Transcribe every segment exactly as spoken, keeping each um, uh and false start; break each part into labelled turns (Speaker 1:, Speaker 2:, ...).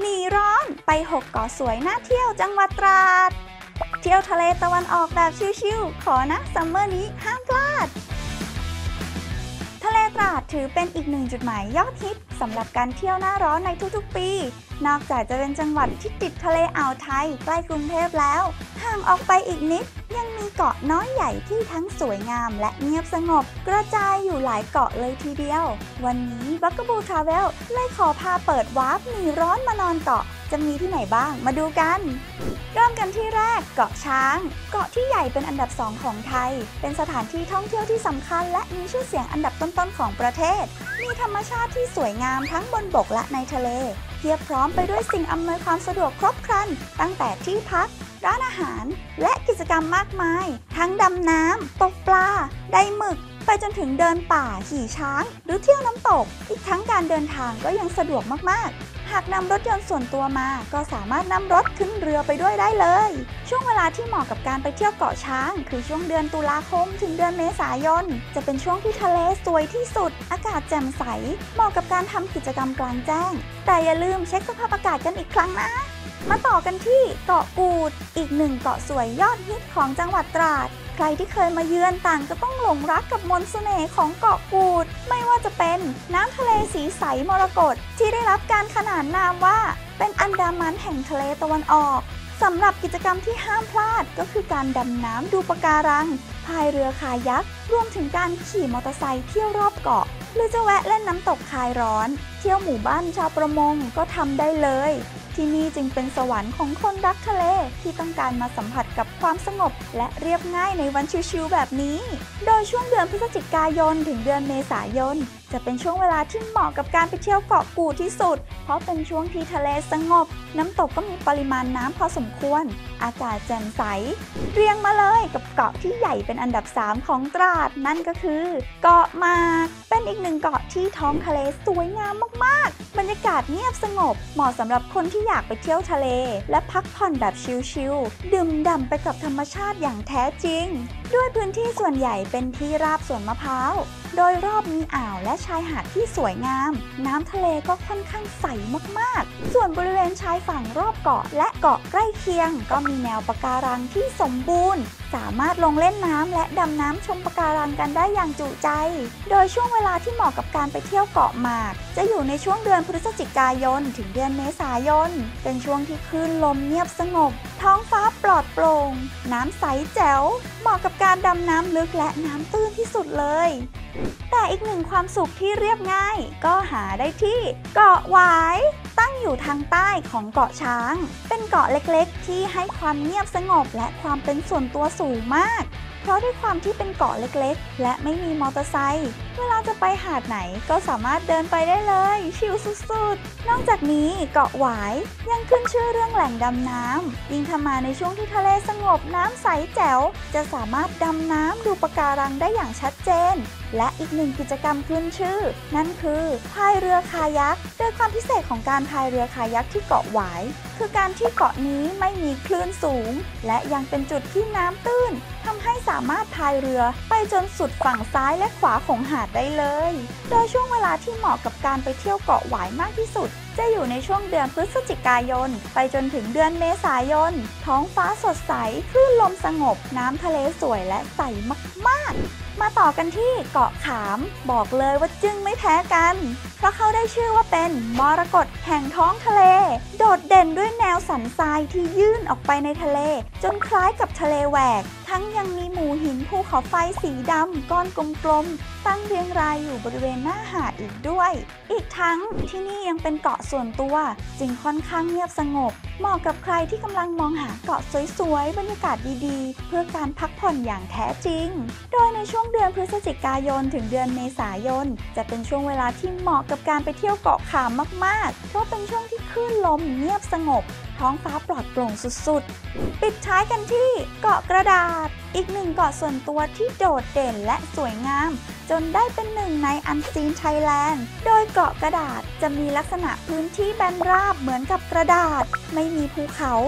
Speaker 1: หนีร้อนไปหกเกาะสวยน่าเที่ยวจังหวัดตราดเที่ยวทะเลตะวันออกแบบชิลๆขอนะซัมเมอร์นี้ห้ามพลาดทะเลตราดถือเป็นอีกหนึ่งจุดหมายยอดฮิตสำหรับการเที่ยวหน้าร้อนในทุกๆปีนอกจากจะเป็นจังหวัดที่ติดทะเลอ่าวไทยใกล้กรุงเทพแล้วห่างออกไปอีกนิดยังมีเกาะน้อยใหญ่ที่ทั้งสวยงามและเงียบสงบกระจายอยู่หลายเกาะเลยทีเดียววันนี้บักกะบูทราเวลเลยขอพาเปิดวาร์ปหนีร้อนมานอนเกาะจะมีที่ไหนบ้างมาดูกันเริ่มกันที่แรกเกาะช้างเกาะที่ใหญ่เป็นอันดับสองของไทยเป็นสถานที่ท่องเที่ยวที่สำคัญและมีชื่อเสียงอันดับต้นๆของประเทศมีธรรมชาติที่สวยงามทั้งบนบกและในทะเลเพียบพร้อมไปด้วยสิ่งอำนวยความสะดวกครบครันตั้งแต่ที่พักร้านอาหารและกิจกรรมมากมายทั้งดำน้ำตกปลาได้หมึกไปจนถึงเดินป่าขี่ช้างหรือเที่ยวน้ำตกอีกทั้งการเดินทางก็ยังสะดวกมากๆหากนำรถยนต์ส่วนตัวมาก็สามารถนำรถขึ้นเรือไปด้วยได้เลยช่วงเวลาที่เหมาะกับการไปเที่ยวเกาะช้างคือช่วงเดือนตุลาคมถึงเดือนเมษายนจะเป็นช่วงที่ทะเลสวยที่สุดอากาศแจ่มใสเหมาะกับการทำกิจกรรมกลางแจ้งแต่อย่าลืมเช็คสภาพอากาศกันอีกครั้งนะมาต่อกันที่เกาะกูดอีกหนึ่งเกาะสวยยอดฮิตของจังหวัดตราดใครที่เคยมาเยือนต่างก็ต้องหลงรักกับมนต์เสน่ห์ของเกาะกูดไม่ว่าจะเป็นน้ำทะเลสีใสมรกตที่ได้รับการขนานนามว่าเป็นอันดามันแห่งทะเลตะวันออกสำหรับกิจกรรมที่ห้ามพลาดก็คือการดำน้ำดูปะการังพายเรือคายักรวมถึงการขี่มอเตอร์ไซค์เที่ยวรอบเกาะหรือจะแวะเล่นน้ำตกคลายร้อนเที่ยวหมู่บ้านชาวประมงก็ทำได้เลยที่นี่จึงเป็นสวรรค์ของคนรักทะเลที่ต้องการมาสัมผัสกับความสงบและเรียบง่ายในวันชิลๆแบบนี้โดยช่วงเดือนพฤศจิกายนถึงเดือนเมษายนจะเป็นช่วงเวลาที่เหมาะกับการไปเที่ยวเกาะกูดที่สุดเพราะเป็นช่วงที่ทะเลสงบน้ำตกก็มีปริมาณน้ำพอสมควรอากาศแจ่มใสเรียงมาเลยกับเกาะที่ใหญ่เป็นอันดับสามของตราดนั่นก็คือเกาะหมากเป็นอีกหนึ่งเกาะที่ท้องทะเลสวยงามมากๆบรรยากาศเงียบสงบเหมาะสำหรับคนที่อยากไปเที่ยวทะเลและพักผ่อนแบบชิลๆดื่มด่ำไปกับธรรมชาติอย่างแท้จริงด้วยพื้นที่ส่วนใหญ่เป็นที่ราบสวนมะพร้าวโดยรอบมีอ่าวและชายหาดที่สวยงามน้ำทะเลก็ค่อนข้างใสมากๆส่วนบริเวณชายฝั่งรอบเกาะและเกาะใกล้เคียงก็มีแนวปะการังที่สมบูรณ์สามารถลงเล่นน้ำและดำน้ำชมปะการังกันได้อย่างจุใจโดยช่วงเวลาที่เหมาะกับการไปเที่ยวเกาะหมากจะอยู่ในช่วงเดือนพฤศจิกายนถึงเดือนเมษายนเป็นช่วงที่คลื่นลมเงียบสงบท้องฟ้าปลอดโปร่งน้ำใสแจ๋วเหมาะกับการดำน้ำลึกและน้ำตื้นที่สุดเลยแต่อีกหนึ่งความสุขที่เรียบง่ายก็หาได้ที่เกาะหวายตั้งอยู่ทางใต้ของเกาะช้างเป็นเกาะเล็กๆที่ให้ความเงียบสงบและความเป็นส่วนตัวสูงมากเพราะด้วยความที่เป็นเกาะเล็กๆและไม่มีมอเตอร์ไซค์เวลาจะไปหาดไหนก็สามารถเดินไปได้เลยชิลสุดๆนอกจากนี้เกาะหวายยังขึ้นชื่อเรื่องแหล่งดำน้ำยิ่งถ้ามาในช่วงที่ทะเลสงบน้ำใสแจ๋วจะสามารถดำน้ำดูปะการังได้อย่างชัดเจนและอีกหนึ่งกิจกรรมขึ้นชื่อนั่นคือพายเรือคายักโดยความพิเศษของการพายเรือคายักที่เกาะหวายคือการที่เกาะนี้ไม่มีคลื่นสูงและยังเป็นจุดที่น้ำตื้นทำให้สามารถพายเรือไปจนสุดฝั่งซ้ายและขวาของหาดได้เลยโดยช่วงเวลาที่เหมาะกับการไปเที่ยวเกาะหวายมากที่สุดจะอยู่ในช่วงเดือนพฤศจิกายนไปจนถึงเดือนเมษายนท้องฟ้าสดใสคลื่นลมสงบน้ำทะเลสวยและใสมากๆมาต่อกันที่เกาะขามบอกเลยว่าจึ้งไม่แพ้กันเพราะเขาได้ชื่อว่าเป็นมรกตแห่งท้องทะเลโดดเด่นด้วยแนวสันทรายที่ยื่นออกไปในทะเลจนคล้ายกับทะเลแหวกทั้งยังมีหมู่หินภูเขาไฟสีดำก้อนกลมๆตั้งเรียงรายอยู่บริเวณหน้าหาดอีกด้วยอีกทั้งที่นี่ยังเป็นเกาะส่วนตัวจึงค่อนข้างเงียบสงบเหมาะกับใครที่กำลังมองหาเกาะสวยๆบรรยากาศดีๆเพื่อการพักผ่อนอย่างแท้จริงโดยในช่วงเดือนพฤศจิกายนถึงเดือนเมษายนจะเป็นช่วงเวลาที่เหมาะกับการไปเที่ยวเกาะขามมากๆเพราะเป็นช่วงที่คลื่นลมเงียบสงบท้องฟ้าปลอดโปร่งสุดๆปิดท้ายกันที่เกาะกระดาษอีกหนึ่งเกาะส่วนตัวที่โดดเด่นและสวยงามจนได้เป็นหนึ่งในอันซีนไทยแลนด์โดยเกาะกระดาษจะมีลักษณะพื้นที่แบนราบเหมือนกับกระดาษไม่มีภูเขาโด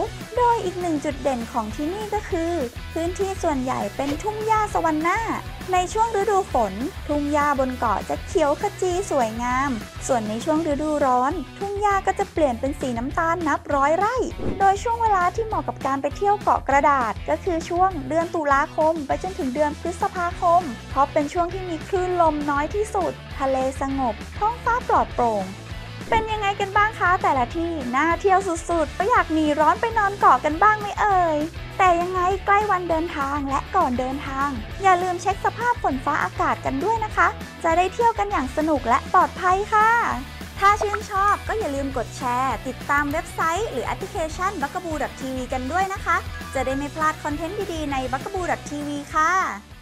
Speaker 1: ดยอีกหนึ่งจุดเด่นของที่นี่ก็คือพื้นที่ส่วนใหญ่เป็นทุ่งหญ้าสวรรค์หน้าในช่วงฤดูฝนทุ่งหญ้าบนเกาะจะเขียวขจีสวยงามส่วนในช่วงฤดูร้อนทุ่งหญ้าก็จะเปลี่ยนเป็นสีน้ำตาลนับร้อยไร่โดยช่วงเวลาที่เหมาะกับการไปเที่ยวเกาะกระดาษก็คือช่วงเดือนตุลาคมไปจนถึงเดือนพฤษภาคมเพราะเป็นช่วงที่มีคลื่นลมน้อยที่สุดทะเลสงบท้องฟ้าปลอดโปร่งเป็นยังไงกันบ้างคะแต่ละที่น่าเที่ยวสุดๆไม่อยากหนีร้อนไปนอนเกาะกันบ้างไหมเอ่ยแต่ยังไงใกล้วันเดินทางและก่อนเดินทางอย่าลืมเช็คสภาพฝนฟ้าอากาศกันด้วยนะคะจะได้เที่ยวกันอย่างสนุกและปลอดภัยค่ะถ้าชื่นชอบก็อย่าลืมกดแชร์ติดตามเว็บไซต์หรือแอปพลิเคชัน บักกะบู ดอท ที วี กันด้วยนะคะจะได้ไม่พลาดคอนเทนต์ดีๆใน บักกะบู ดอท ที วี ค่ะ